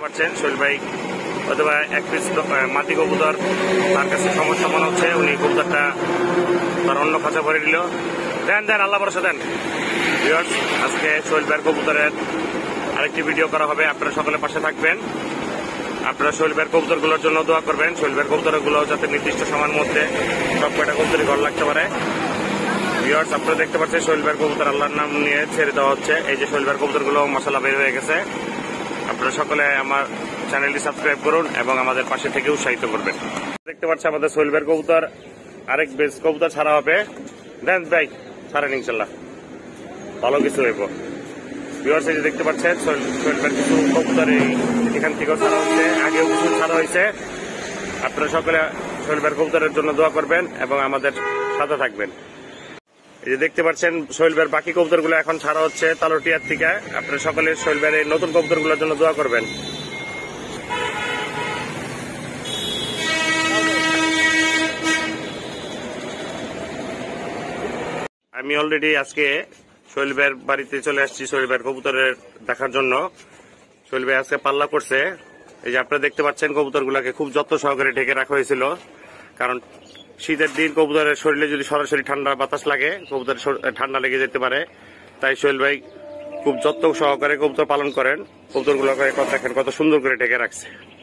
পাচ্ছেন সোহেল ভাই অথবা এক পিস মাটি কবুতর তার কাছে সমস্যা মনে হচ্ছে, উনি কবুতরটা তার অন্য খাঁচা ভরে দিল। দেন আল্লাহ ভরসা দেন। আজকে সোহেল ভাইয়ের কবুতরের আরেকটি ভিডিও করা হবে, আপনারা সকলে পাশে থাকবেন। আপনারা সোহেল ভাইয়ের কবুতরগুলোর জন্য দোয়া করবেন, সোহেল ভাইয়ের কবুতরগুলো যাতে নির্দিষ্ট সময়ের মধ্যে সব কয়টা কবুতরই ঘর লাগতে পারে। ভিউয়ার্স, আপনারা দেখতে পাচ্ছেন সোহেল ভাইয়ের কবুতর আল্লাহর নাম নিয়ে ছেড়ে দেওয়া হচ্ছে। এই যে সোহেল ভাইয়ের কবুতরগুলো মাশাআল্লাহ বের হয়ে গেছে। আপনারা সকলে আমার চ্যানেলটি সাবস্ক্রাইব করুন এবং আমাদের পাশে থেকে উৎসাহিত করবেন। দেখতে পাচ্ছেন আমাদের সোহেল ভাইয়ের কবুতর আরেক বেশ কবুতর ছাড়া হবে। দেন ভাই ছাড়েন, ইনশাল্লাহ ভালো কিছু হইব। ভিউয়ার্স, এই যে দেখতে পাচ্ছেন সোহেল ভাইয়ের কিছু কবুতর এখান থেকেও ছাড়া হচ্ছে, আগেও কিছু ছাড়া হয়েছে। আপনারা সকলে সোহেল ভাইয়ের কবুতরের জন্য দোয়া করবেন এবং আমাদের সাথে থাকবেন। এই যে দেখতে পাচ্ছেন সোহেল ভাইয়ের বাকি কবুতরগুলো এখন ছাড়া হচ্ছে তালটিয়ার থেকে। আপনারা সকলে সোহেল ভাইয়ের এই নতুন কবুতরগুলোর জন্য দোয়া করবেন। আমি অলরেডি আজকে সোহেল ভাইয়ের বাড়িতে চলে আসছি সোহেল ভাইয়ের কবুতরের দেখার জন্য। সোহেল ভাই আজকে পাল্লা করছে। এই যে আপনারা দেখতে পাচ্ছেন কবুতরগুলোকে খুব যত্ন সহকারে ঢেকে রাখা হয়েছিল, কারণ শীতের দিন কবুতরের শরীরে যদি সরাসরি ঠান্ডা বাতাস লাগে কবুতরের ঠান্ডা লেগে যেতে পারে। তাই সোহেল ভাই খুব যত্ন সহকারে কবুতর পালন করেন। কবুতরগুলোকে দেখেন কত সুন্দর করে ঢেকে রাখছে।